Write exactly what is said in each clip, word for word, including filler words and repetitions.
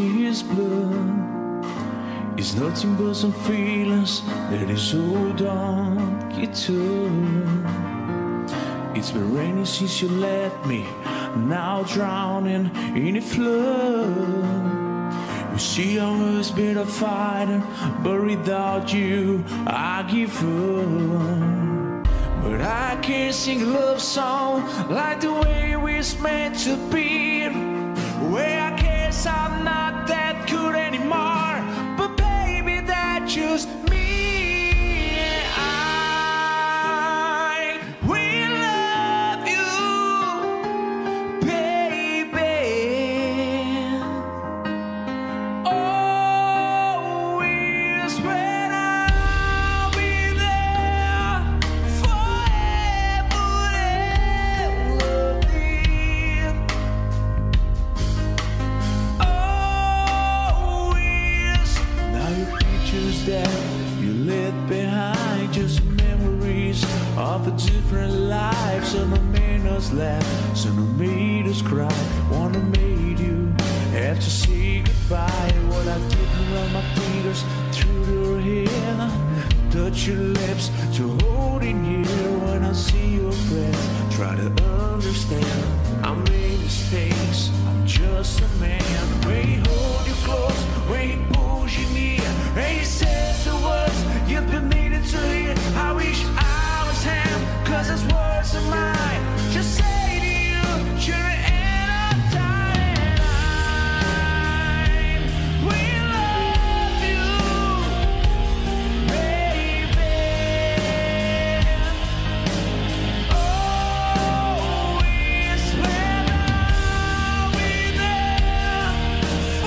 his blood. It's nothing but some feelings that is hold on guitar. It's been raining since you left me, now drowning in a flood. You see I was better fighting, but without you I give up. But I can't sing a love song like the way we're meant to be. Where I guess I'm not that good anymore, but baby that's just me. I will love you, baby. Always when I'll be there forever and ever. Always. Now your pictures that you left behind, just memories of a different life. Some have made us laugh, some have made us cry. Wanna make you have to say goodbye. What I did around my fingers through your hair, touch your lips to hold in here. When I see your breath, try to understand. I made mistakes, I'm just a man. When he hold you close, when he pulls you near, and he says the words you've been needing to hear. I wish I was him, cause his words are mine. Just say to you, you're the end of time. I will love you, baby. Always when I'll be there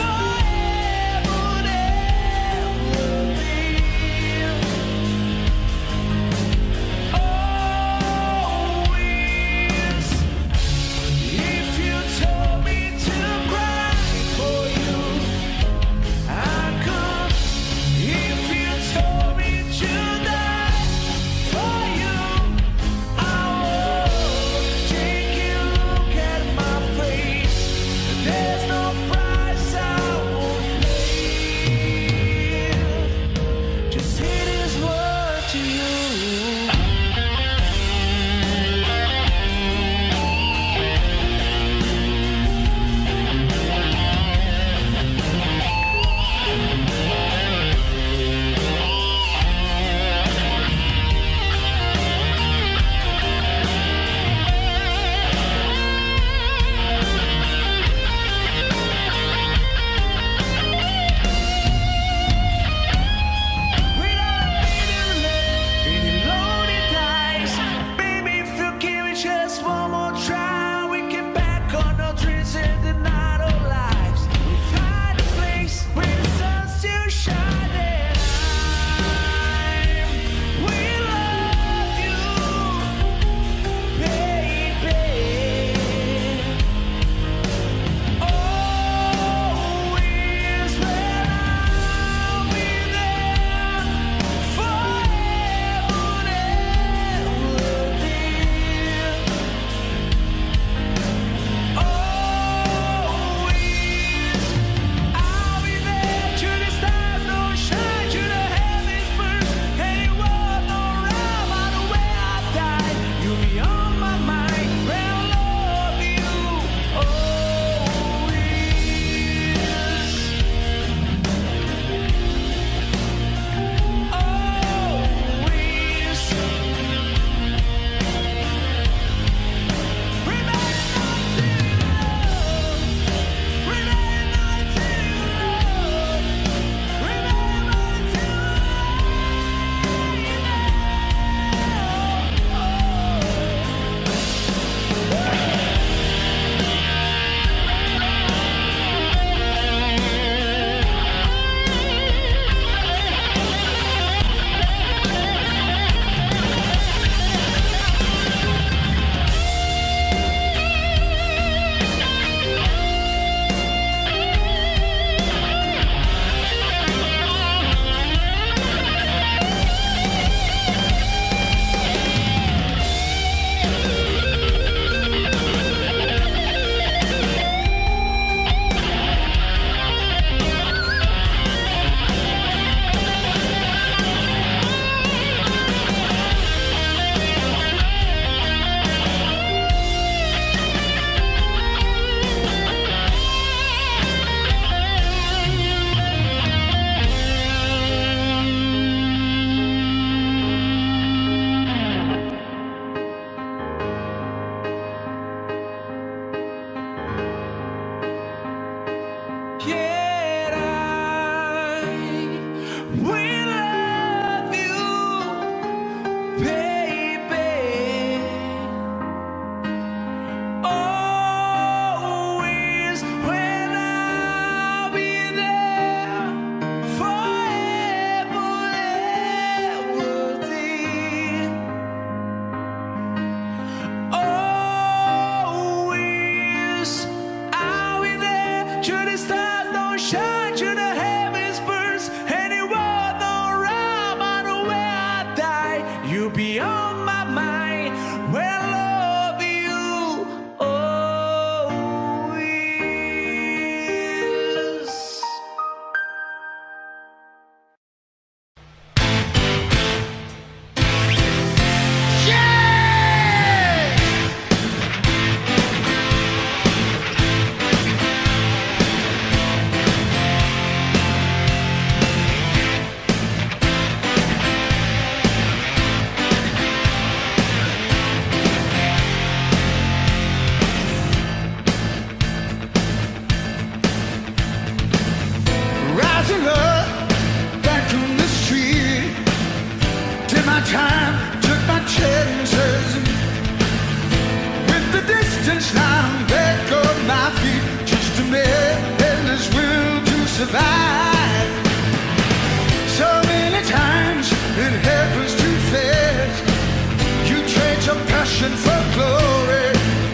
Rising up, back on the street. Did my time, took my chances. With the distance now, back on my feet. Just a man and his will to survive. So many times it happens too fast. You trade your passion for glory.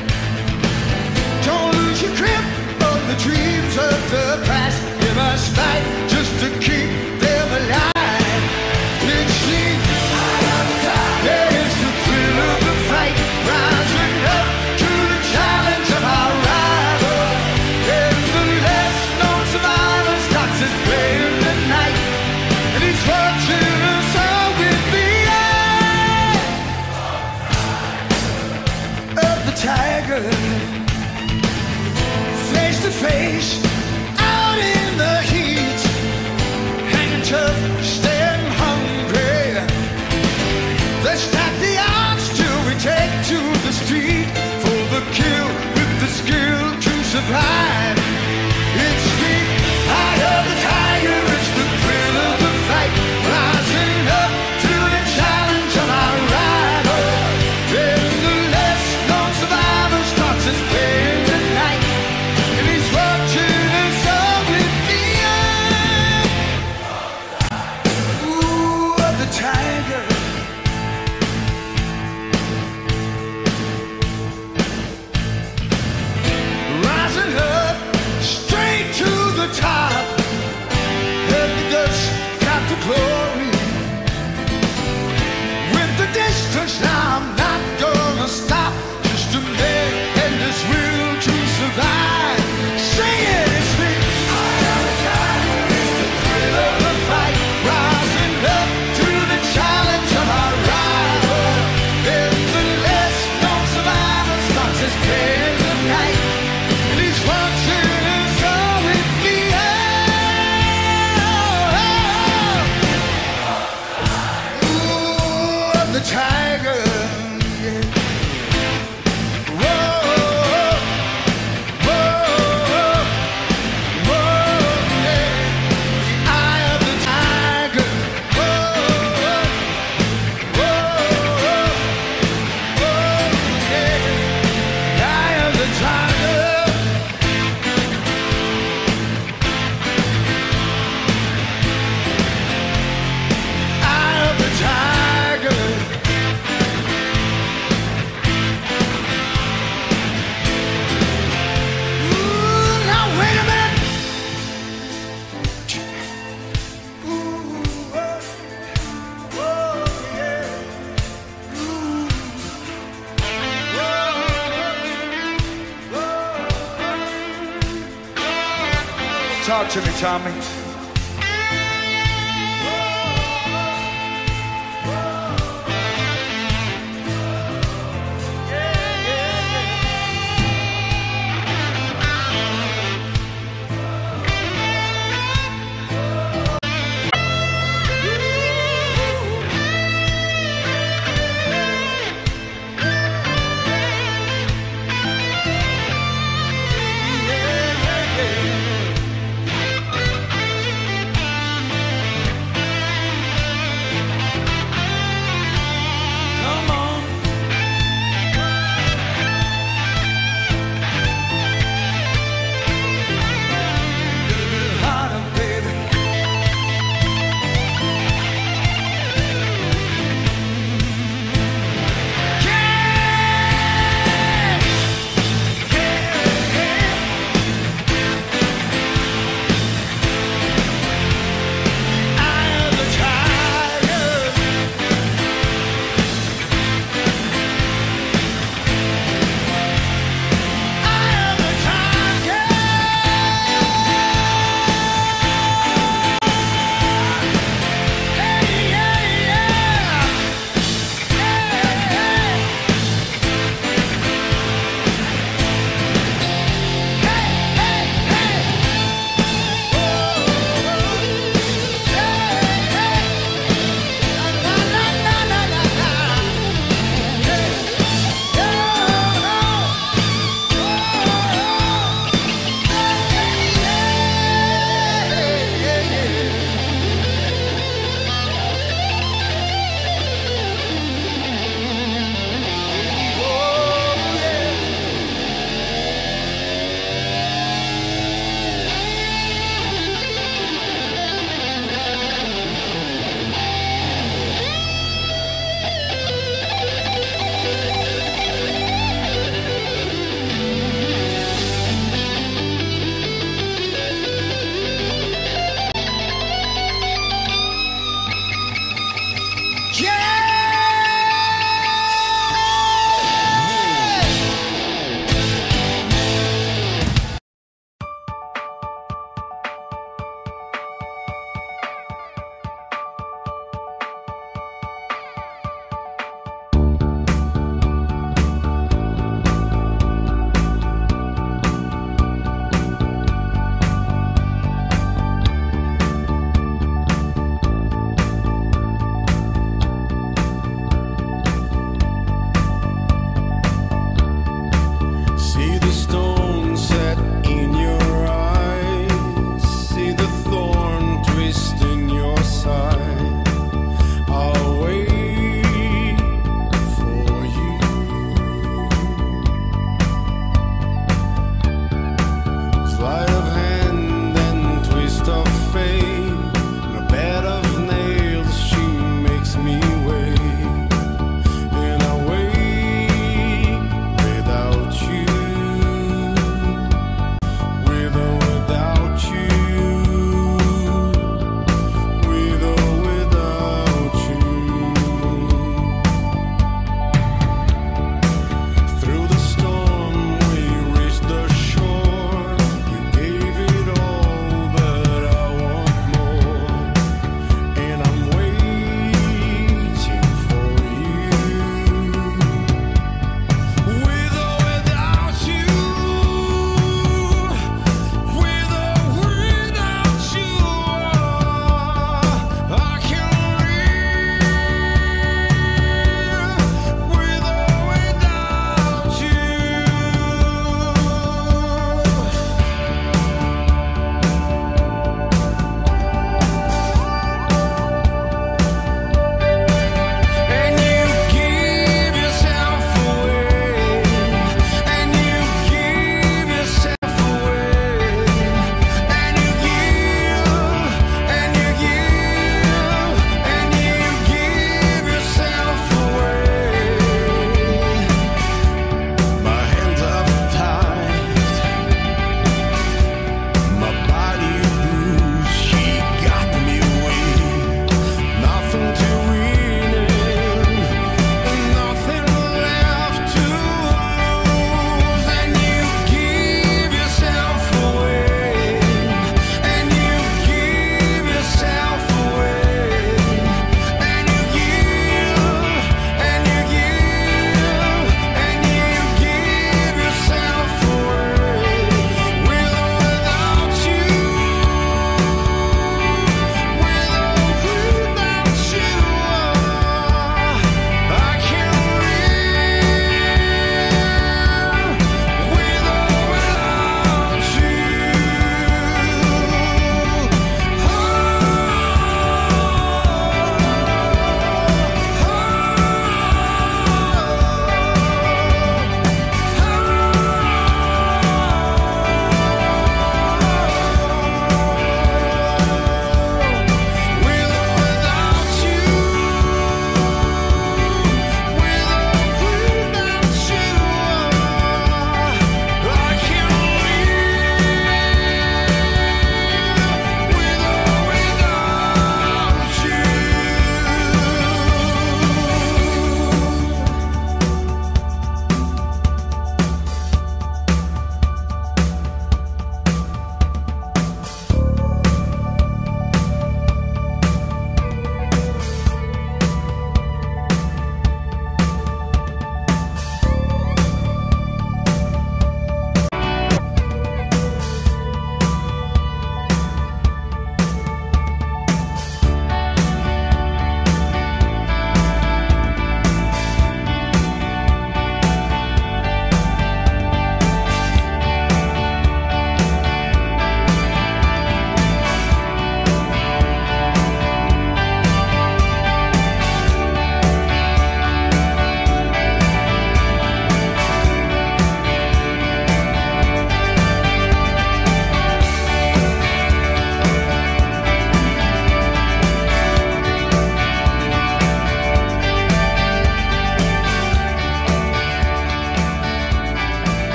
Don't lose your grip on the dreams of the past. You must fight just to keep them alive. It's the eye of the tiger. There is the thrill of the fight, rising up to the challenge of our rival. And the last known survivor starts his play in the night, and he's watching us all with the eye of the tiger. Face to face, out in the heat, hanging tough, staying hungry. They stack the odds till we take to the street for the kill with the skill to survive. It's the eye of the tiger, it's the thrill of the fight, rising up to the challenge of our rival. Then the last known survivor starts his play in the night, and he's watching us all with the eye. Ooh, of the tiger. Rising up, straight to the top. And the dust got the glory. With the distance now, I'm not gonna stop. Just a man and his will to survive. Sing it, it's the eye of the tiger, it's the thrill of the fight, rising up to the challenge of our rival. And the last known survivor starts his play in the night, and he's watching us all with the eye. Ooh, of the tiger. Yeah. Whoa, whoa, whoa, yeah. The eye of the tiger. Whoa, whoa, whoa, yeah. The eye of the tiger. Eye of the tiger. Ooh, now wait a minute. Ooh, whoa, whoa, yeah. Ooh, whoa, whoa. Talk to me, Tommy.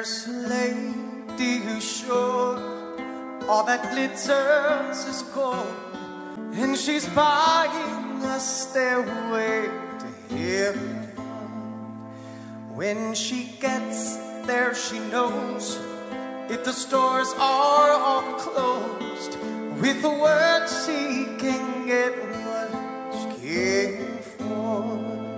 There's a lady who's sure all that glitters is gold, and she's buying a stairway to heaven. When she gets there, she knows if the stores are all closed, with the word she can get what she came for.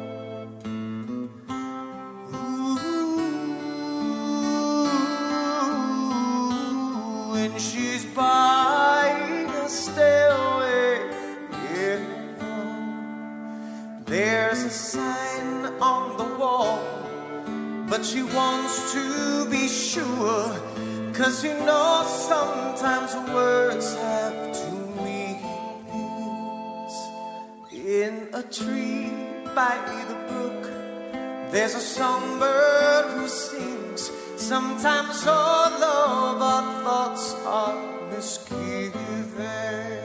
She's buying a stairway in heaven. There's a sign on the wall, but she wants to be sure, 'cause you know sometimes words have two meanings. In a tree by the brook, there's a songbird who sings. Sometimes all of our thoughts are misgiven.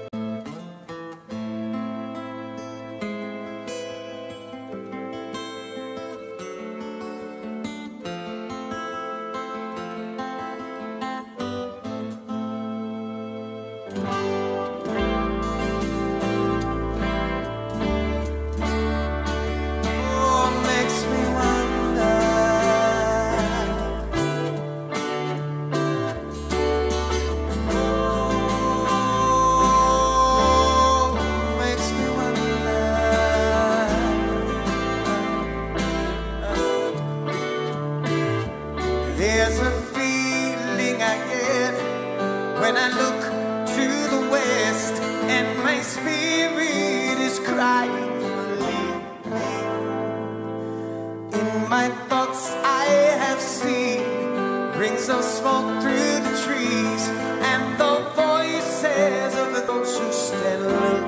There's a feeling I get when I look to the west, and my spirit is crying for leaving. In my thoughts I have seen rings of smoke through the trees, and the voices of those who stand looking.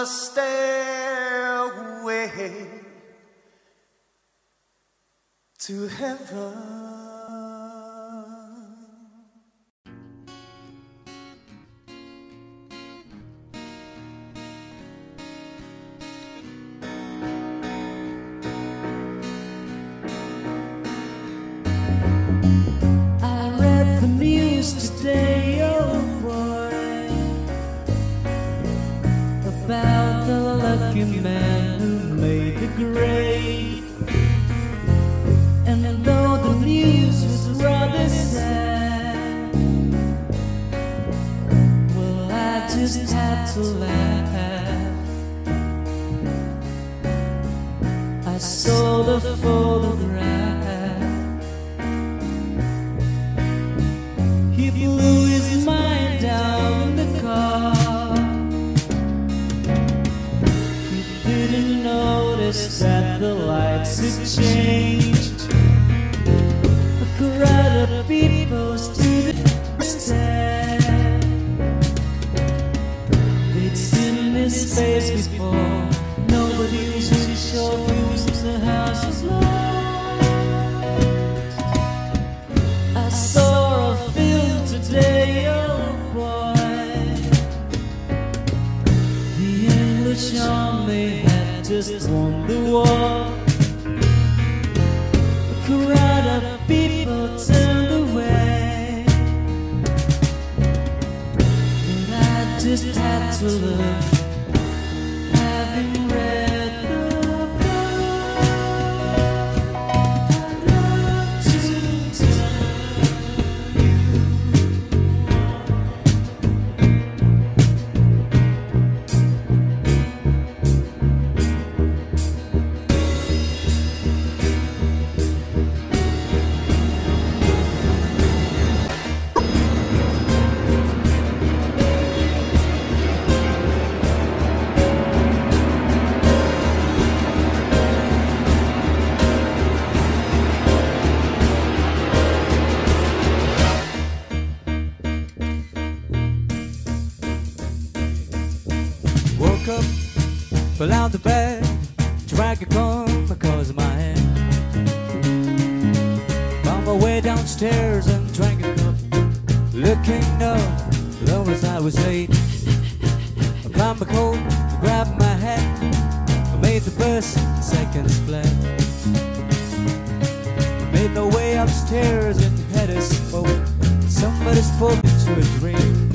the stairway to heaven. Today, oh boy, about the lucky man who made the grade. And though the news was rather sad, well, I just had to laugh. I saw the photograph. He blew his mind down the car. He didn't notice that the lights had changed. A crowd of people stood stand. They'd seen his face before. Nobody was really sure whose the house was lost. I saw a field today, oh boy. The English army had just won the war. A crowd of people turned away, but I just had to look, having read the book. I'd love to tell Woke up, fell out the bed, drank a comb because of my hand. Found my way downstairs and drank a cup. Looking up, though as I was late, I climbed my coat, grabbed my hat, I made the bus in seconds flat. Made my way upstairs and had a smoke. Somebody spoke into a dream.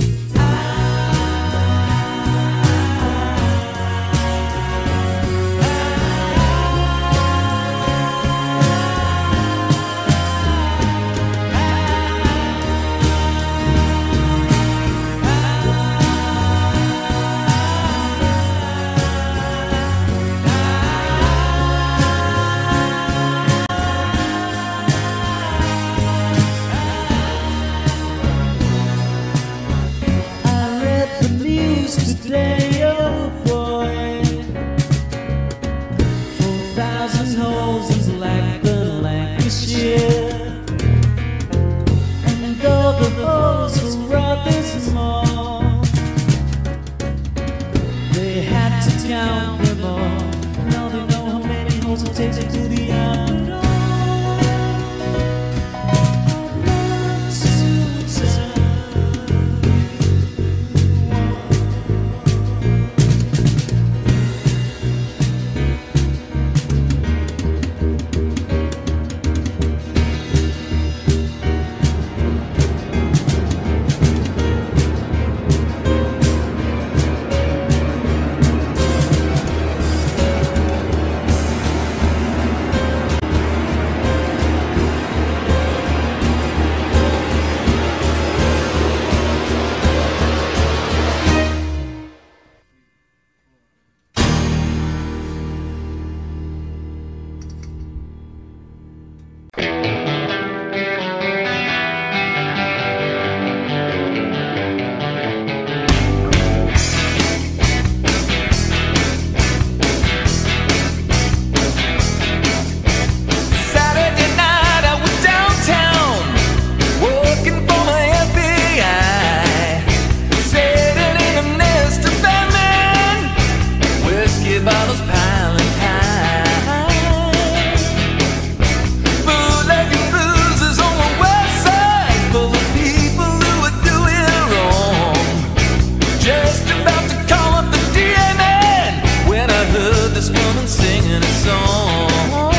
Today, oh boy, four thousand holes in Blackburn, Lancashire. And though the holes were rather small, they had to count them all. Now they know how many holes it takes to do the afternoon. pretty bottles piling high. Bootleg and bruises on the west side, full of people who are doing wrong. Just about to call up the D A man when I heard this woman singing a song.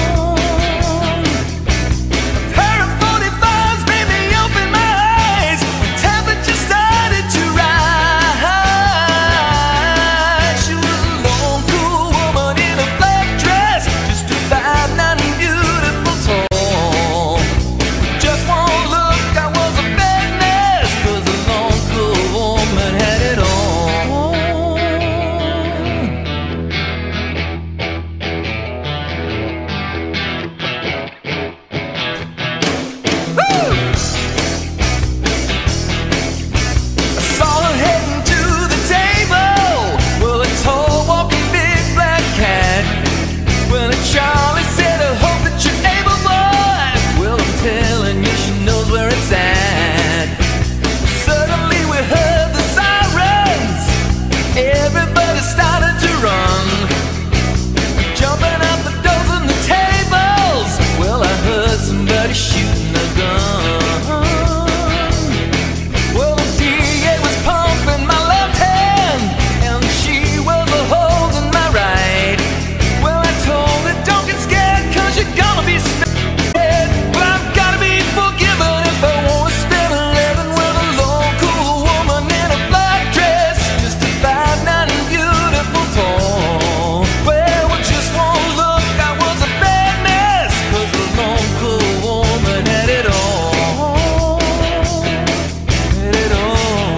Shooting a gun. Well, the D A was pumping my left hand, and she was holding my right. Well, I told her, don't get scared, cause you're gonna be spared. Well, I've gotta be forgiven if I wanna spend a living with a local woman in a black dress, just a five nine and beautiful tall. Well, with just one look, I was a bad mess, cause the local woman had it all, had it all,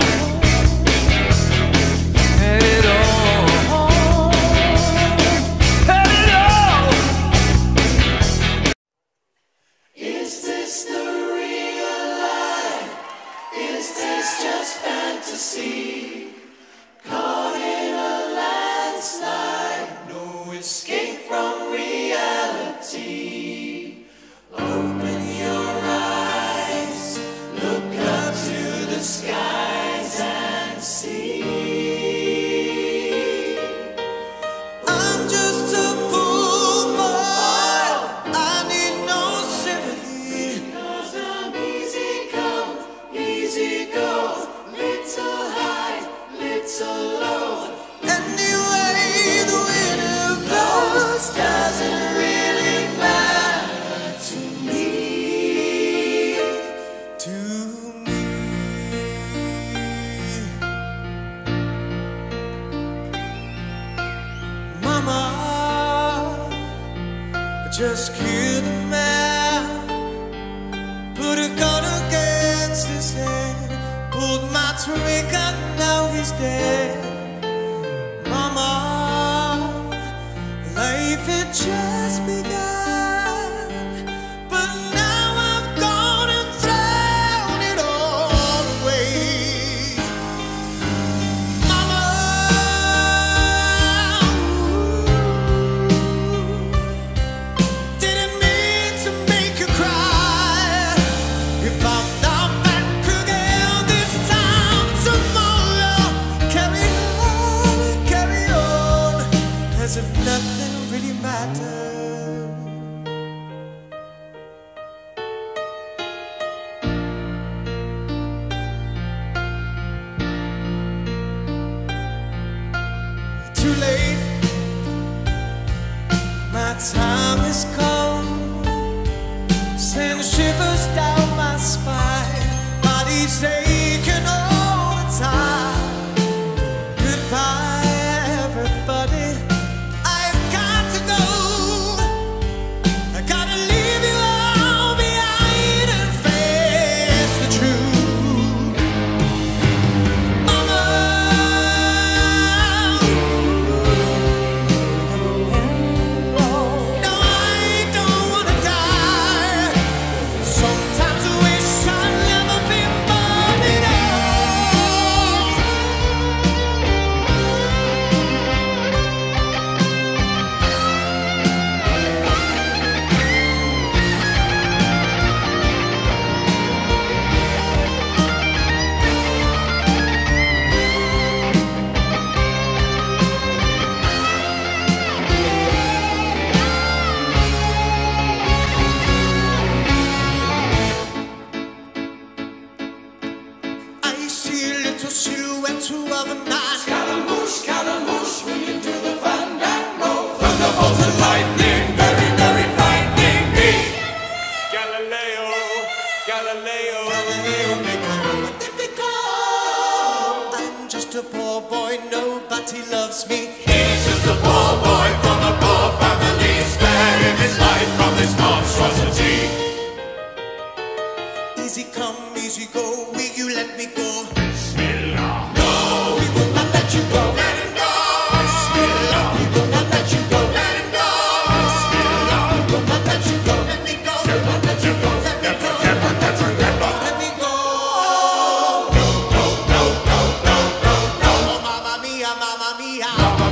had it all, had it all. Is this the real life? Is this just fantasy? Caught in a landslide, no escape from reality. Open your eyes, look up to the skies and see. I'm just a fool boy, I need no sympathy. Cause I'm easy come, easy go, little high, little low. Anyway, the wind blows Doesn't really matter to me. to me. Mama, I just killed a man, put a gun against his head, pulled my trigger, now he's dead. Mama, life had just begun, but now I've gone and thrown it all away. Mama, didn't mean to make you cry. If I'm not back again this time tomorrow, carry on, carry on, as if nothing really mattered. Too late, my time has come. Send shivers down my spine, body's aching all the time. Goodbye, everybody, I've got to go. I gotta leave you all behind and face the truth. Mama, no, I ain't poor boy, nobody loves me. He's just a poor boy from a poor family, sparing his life from this monstrosity. Easy come, easy go, will you let me go? Bismillah. No, We will not let you go. let him go. Bismillah. We will not let you go. Let him go. Bismillah. We will not let you go. Let me go. We will not let you go. Let me go. Never, never, never. Let me go. No, no, no, no, no, no, no. Oh, mamma mia, mamma mia. Mamma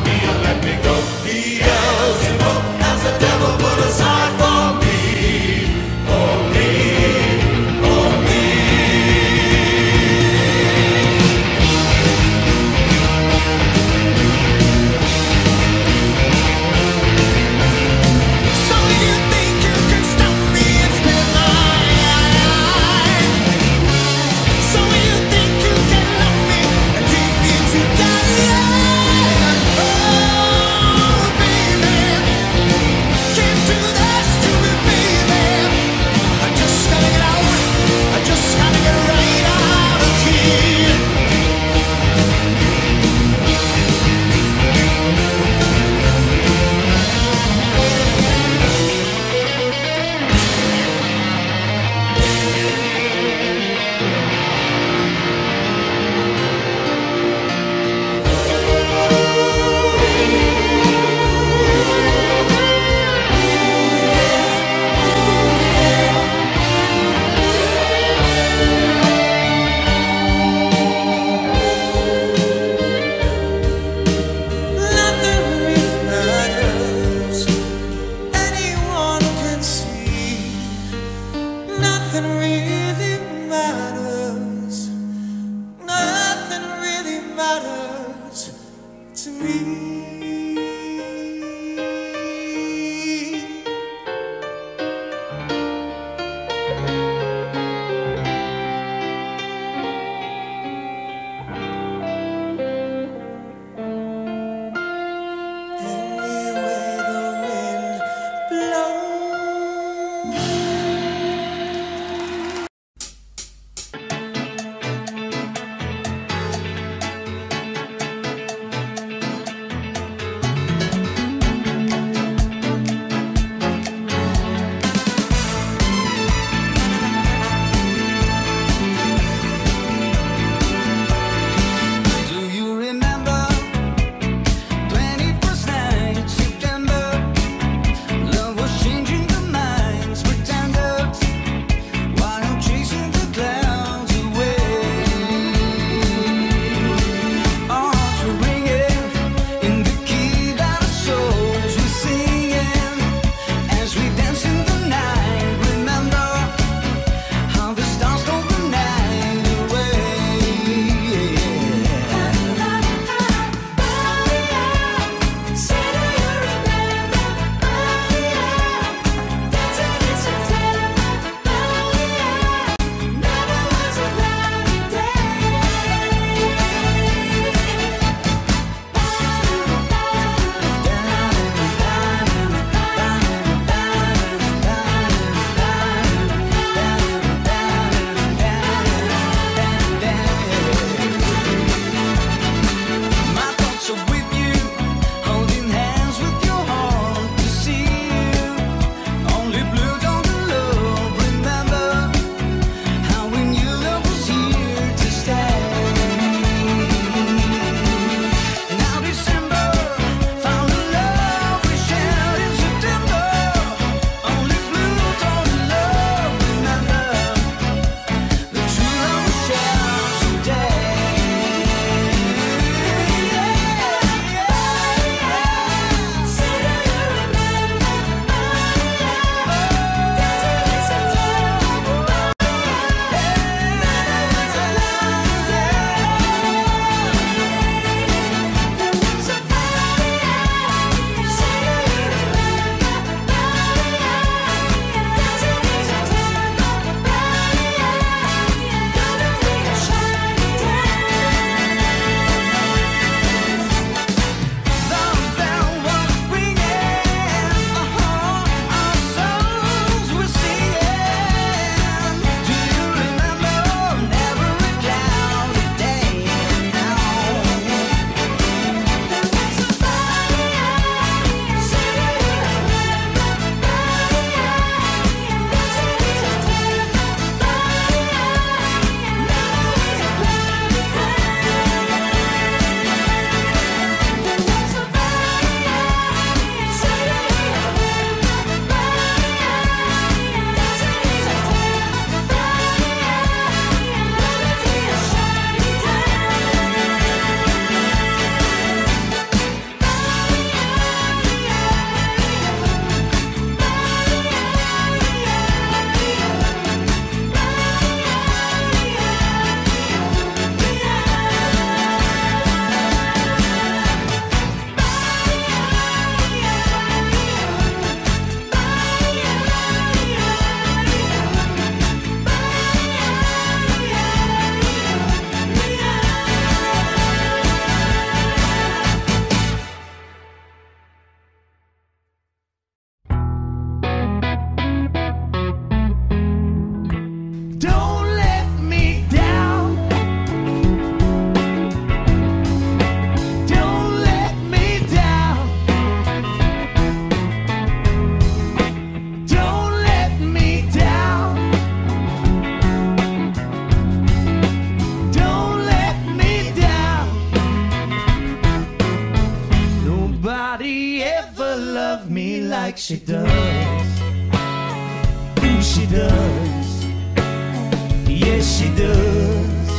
somebody ever loved me like she does. Ooh, she does. Yes, she does.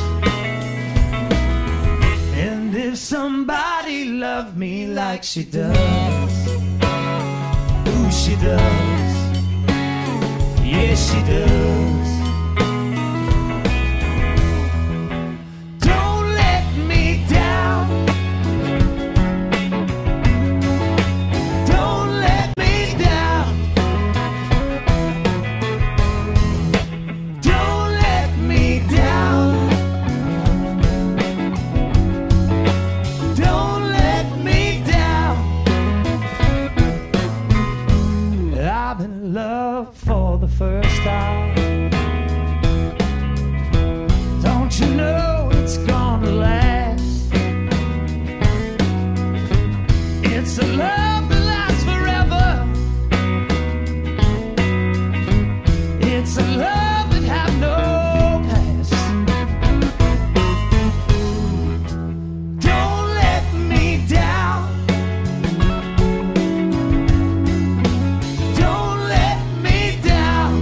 And if somebody loved me like she does, ooh, she does. Yes, she does. Don't let me down. Don't let me down. Don't let me down. Don't let me down. I'm in love for the first time. Don't you know it's gonna last? It's a love that lasts forever. It's a love that have no past. Don't let me down. Don't let me down.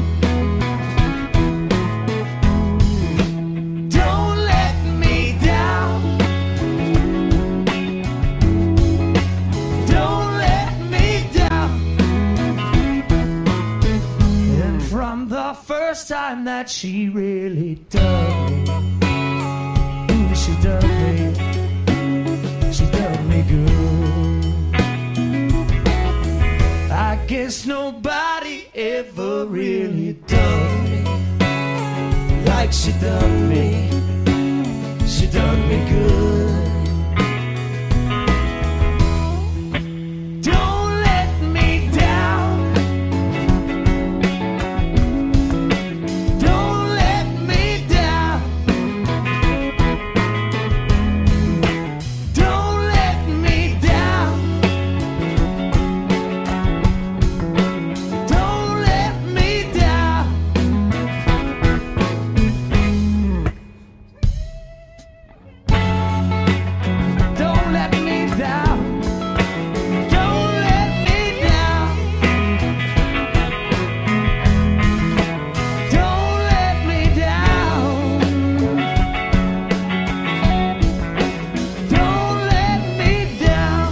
Don't let me down. Don't let me down. And from the first time that she really dug me, ooh, she dug me, she dug me good. I guess nobody ever really dug me like she dug me. She dug me good. Don't let me down. Don't let me down. Don't let me down. Don't let me down. Don't let me down. Don't let me down. Don't let me down. Don't let me down.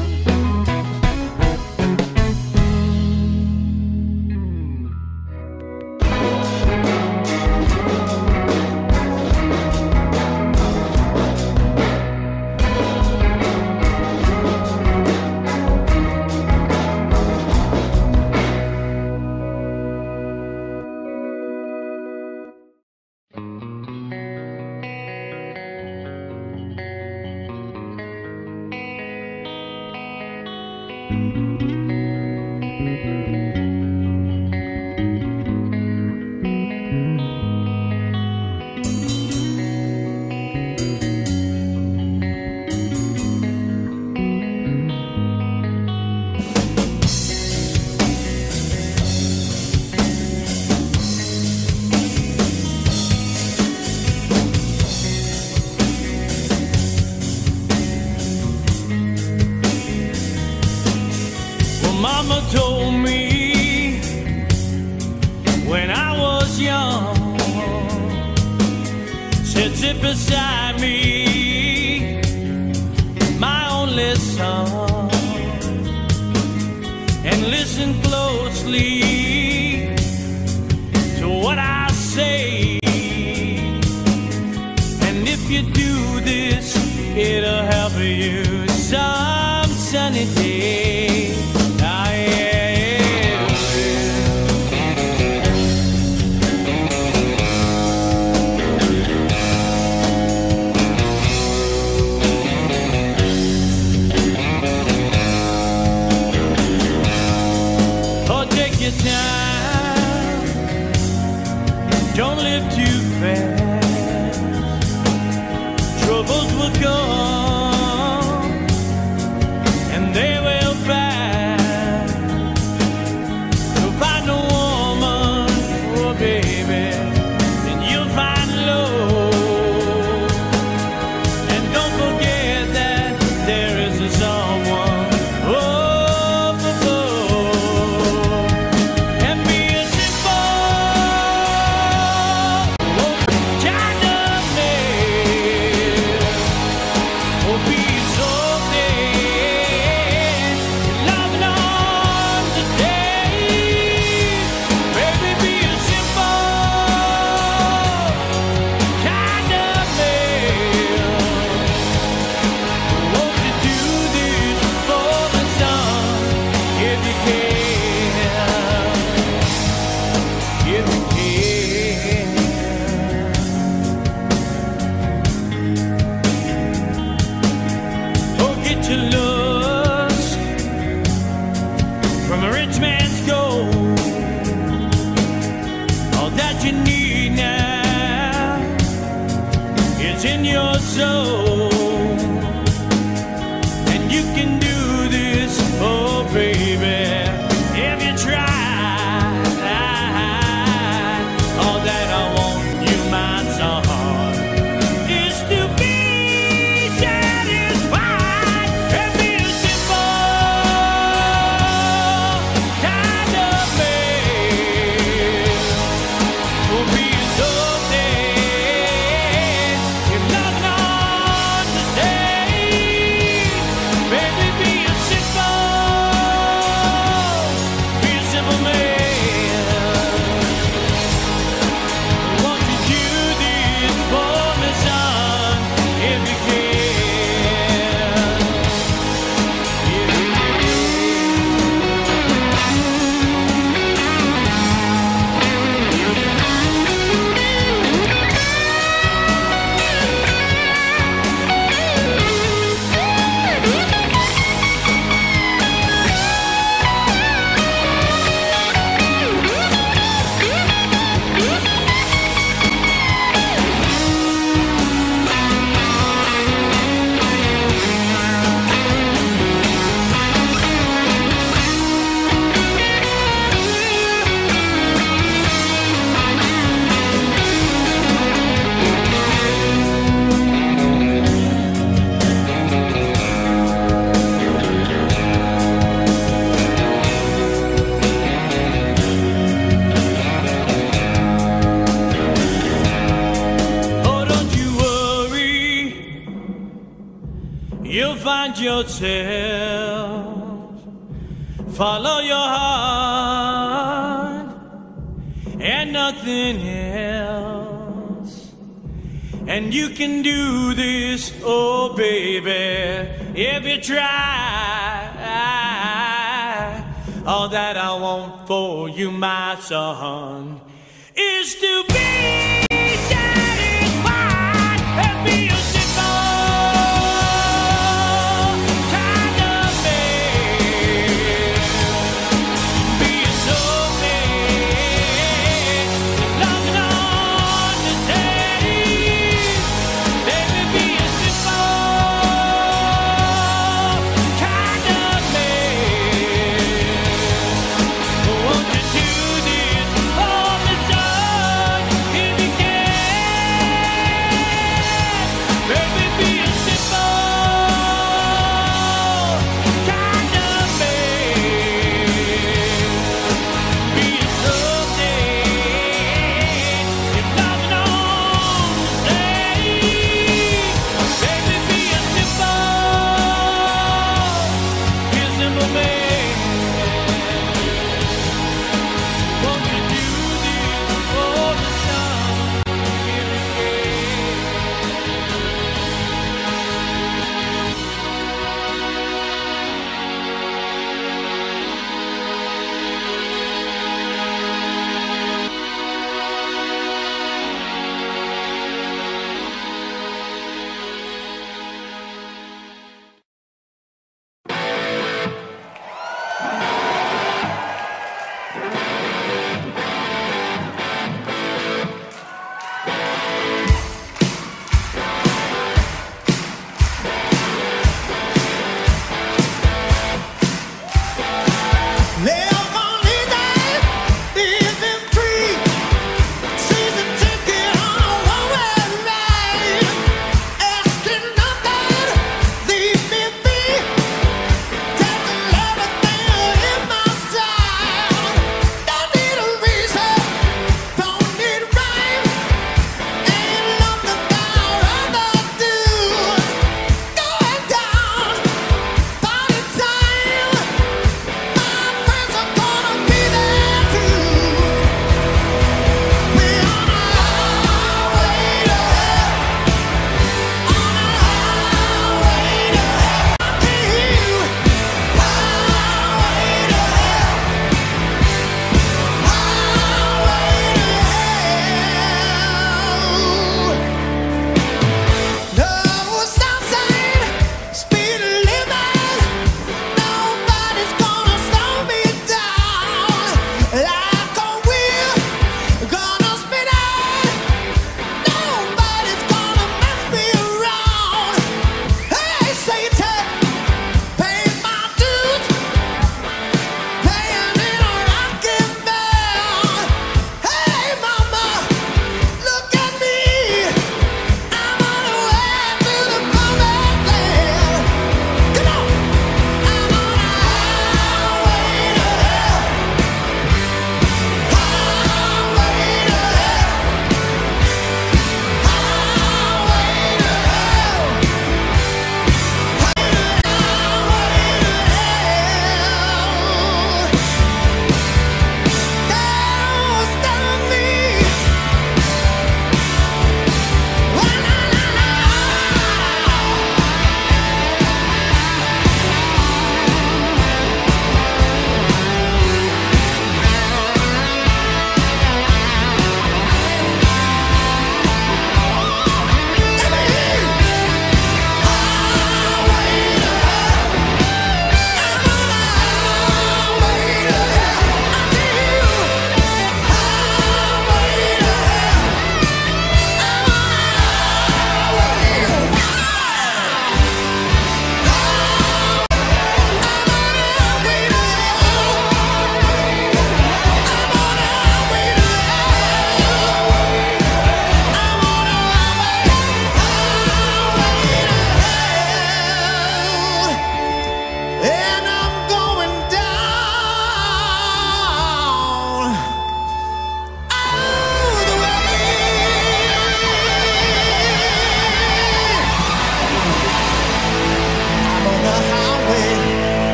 Well, Mama told me when I was young, said sit beside me, my only son, and listen closely to what I say. And if you do this, it'll help you some sunny day. Ah, yeah, it will. Oh, take your time. Don't live too fast. Troubles will come yourself, follow your heart and nothing else. And you can do this, oh baby, if you try. All that I want for you, my son, is to be satisfied and be a Friends are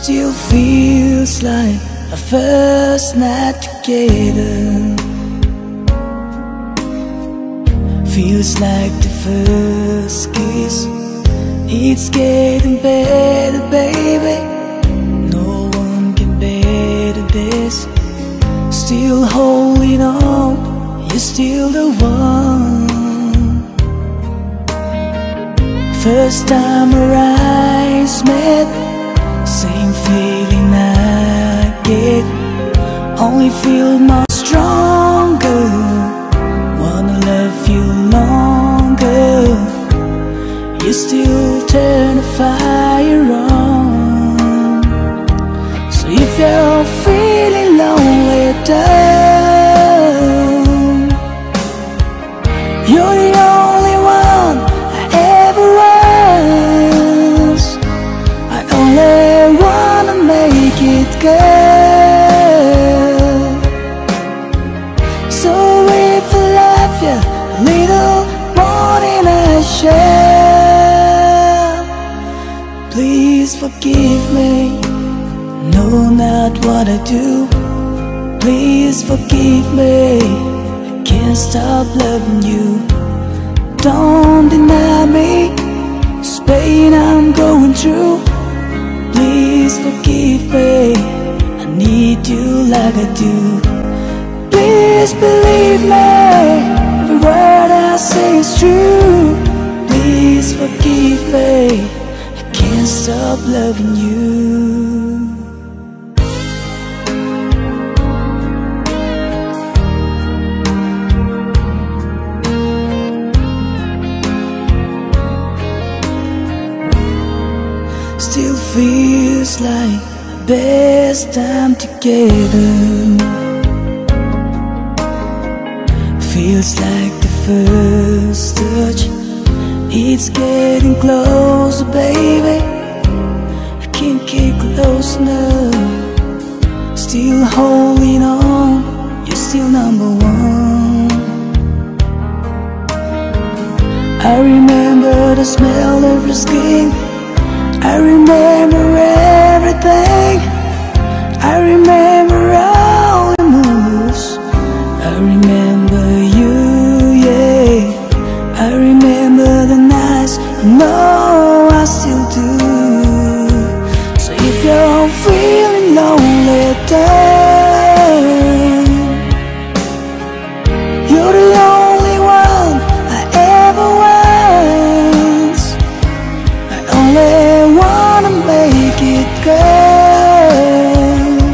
Still feels like our first night together. Feels like the first kiss. It's getting better, baby. No one can better this. Still holding on, you're still the one. First time our eyes met, same feeling I get. Only feel much stronger, wanna love you longer. You still turn the fire on. So if you're feeling lonely down, you're the only one I ever was. I only wanna make it good. So if I love you a little more than I share, please forgive me. No, not what I do. Please forgive me. I can't stop loving you. Don't deny me this pain I'm going through. Please forgive me. I need you like I do. Please believe me. Every word I say is true. Please forgive me. I can't stop loving you. Still feels like the best time together. Feels like the first touch. It's getting closer, baby. I can't get close now. Still holding on, you're still number one. I remember the smell of your skin. I remember everything. I remember all the moves. I remember you, yeah. I remember the nights, no, I still do. So if you're feeling lonely down, you're the only one I ever was. I only wanna make it good.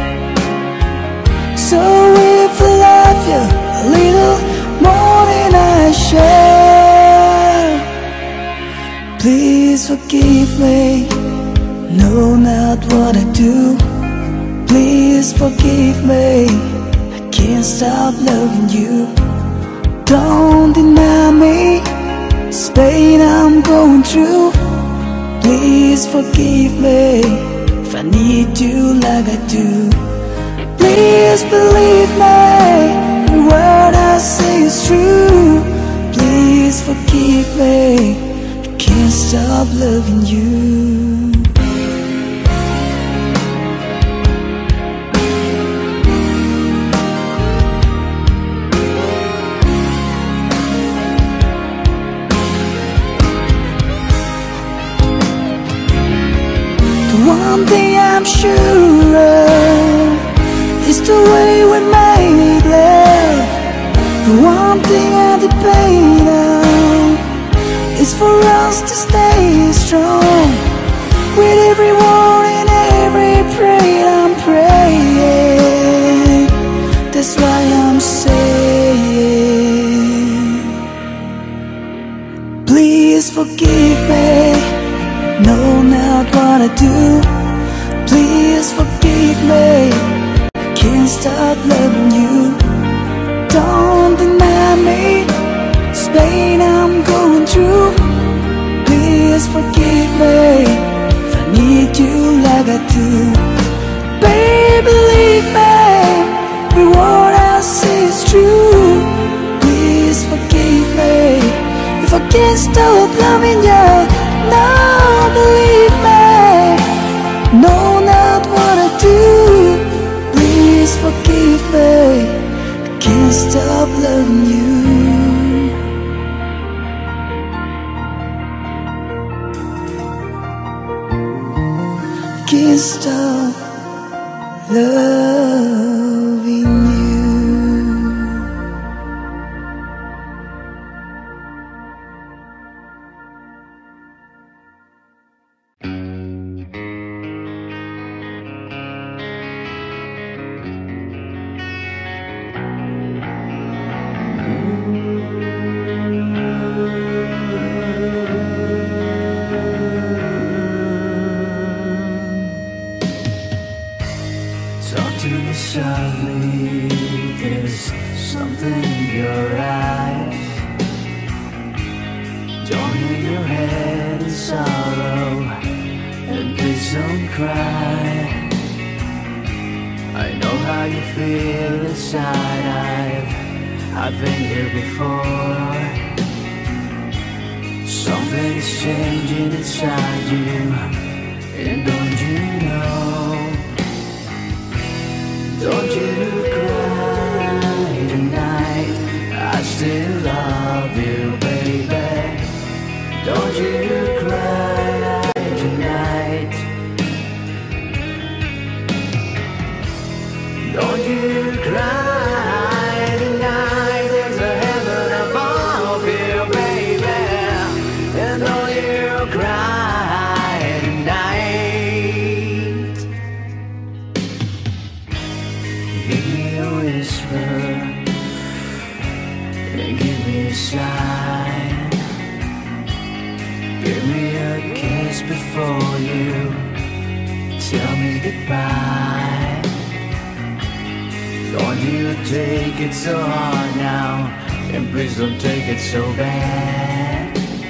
So if I love you a little more than I share, please forgive me. No, not what I do. Please forgive me. I can't stop loving you. Don't deny me this pain I'm going through. Please forgive me if I need you like I do. Please believe me, every word I say is true. Please forgive me, I can't stop loving you. One thing I'm sure of is the way we made love. The one thing I depend on is for us to stay strong. With every word and every prayer I'm praying. That's why I'm saying, please forgive me. No, not what I do. Please forgive me. Can't stop loving you. Don't deny me this pain I'm going through. Please forgive me if I need you like I do. Baby, believe me, every word I say is true. Please forgive me if I can't stop loving you. No, believe me. No, no. can't stop loving you. Talk to me softly, there's something in your eyes. Don't hang your head in sorrow, and please don't cry. I know how you feel inside, I've, I've been here before. Something's changing inside you, and don't you know? Don't you cry tonight, I still love you, baby. Don't you cry tonight. Don't you cry tonight, there's a heaven above you, baby. And don't you cry tonight. Give me a whisper, and give me a sign. Give me a kiss before you tell me goodbye. Don't you take it so hard now, and please don't take it so bad.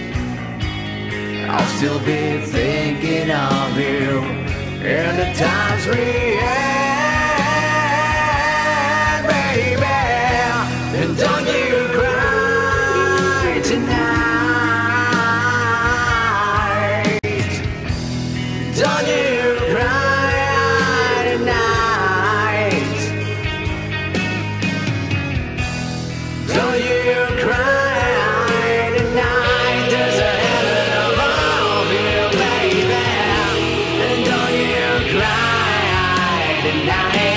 I'll still be thinking of you in the times we had, baby. And don't you cry tonight. Don't you cry tonight. Don't you cry tonight. There's a heaven above you, baby. And don't you cry tonight.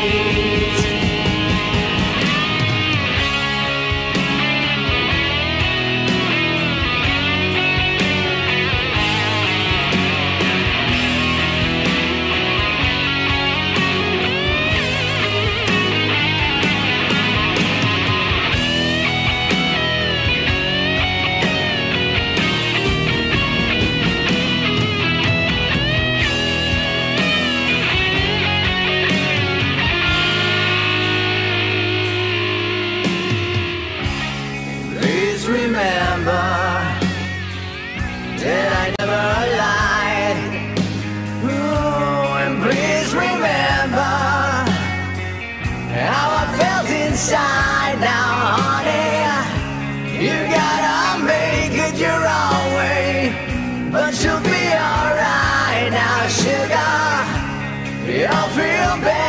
Please remember that I never lied. Oh, and please remember how I felt inside. Now, honey, you gotta make it your own way, but you'll be alright now, sugar. You'll feel better.